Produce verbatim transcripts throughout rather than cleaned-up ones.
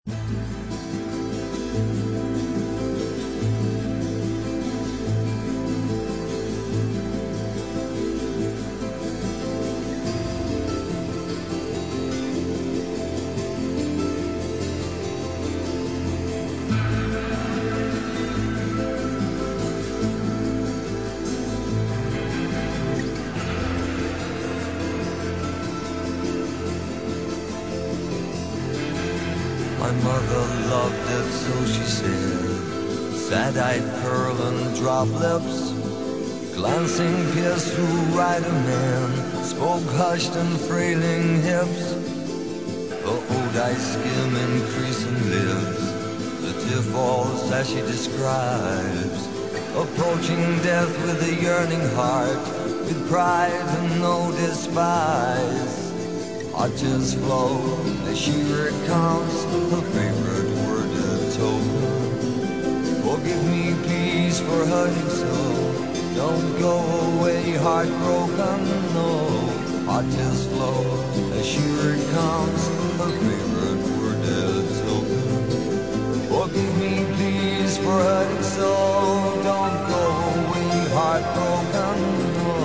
My mother loved it, so she said. Sad-eyed pearl and drop lips, glancing pierced through right a man, spoke hushed and frailing hips. Her old eyes skim increasing lips, the tear falls as she describes, approaching death with a yearning heart, with pride and no despise. Our tears flow as she recounts her favorite worded token. Forgive me, please, for hurting so. Don't go away heartbroken, no. Our tears flow as she recounts her favorite worded token. Forgive me, please, for hurting so. Don't go away heartbroken, no.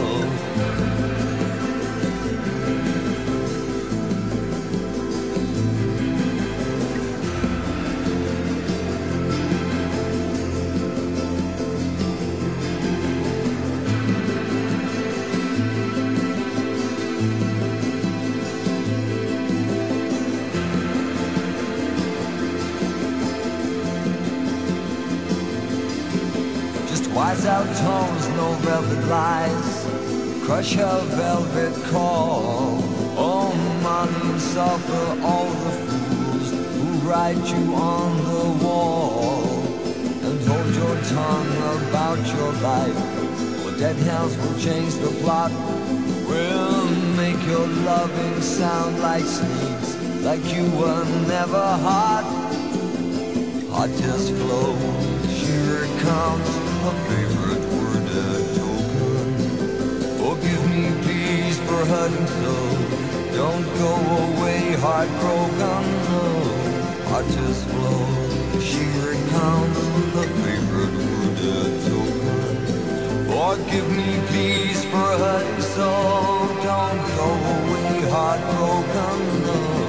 Wise out tones, no velvet lies, crush her velvet call. Oh, Marlene, suffer all the fools who write you on the wall. And hold your tongue about your life, for dead hands will change the plot. Will make your loving sound like sneaks, like you were never hot. Hot tears flow, she recounts her favorite worded token. Forgive me, please, for hurting so. Don't go away heartbroken, no. Our tears flow, she recounts her favorite worded token. Forgive me, please, for hurting so. Don't go away heartbroken, no.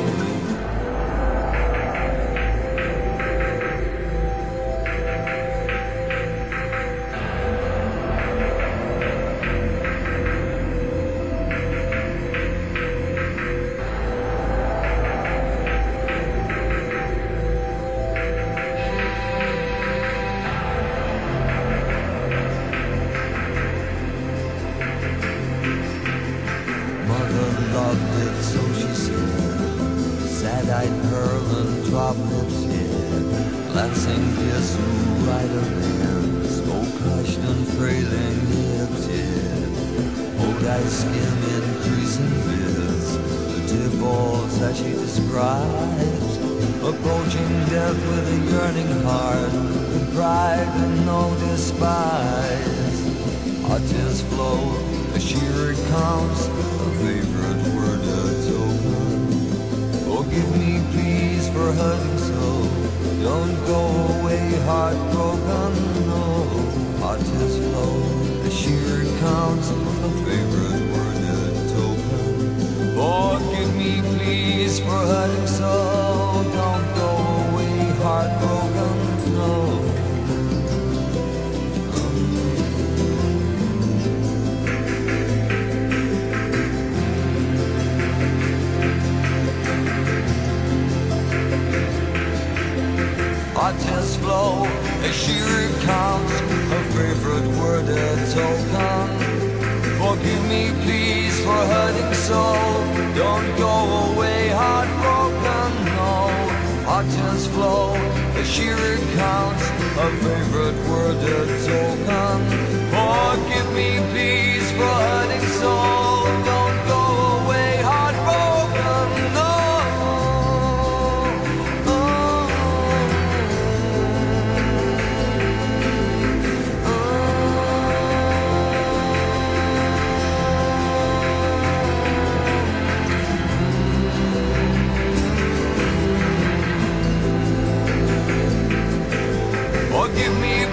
Loved it, so she said. Sad-eyed pearl and drop lips, yeah, glancing pierced through right a man, smoke hushed and frailing hips, yeah. Old eyes skim increasing bits, the tear falls as she describes, approaching death with a yearning heart, with pride and no despise. Our tears flow as she recounts her favorite worded token. Forgive me, please, for hurting so. Don't go away heartbroken, no. Our tears flow as she recounts her favorite worded token. Forgive me, please, for hurting so. Don't go away heartbroken, no. Our tears flow as she recounts her favorite worded token. Forgive me, please, for hurting so. Don't go away heartbroken, no. Our tears flow as she recounts her favorite worded token. Forgive me, please, for hurting so. Don't go away heartbroken, no. Give me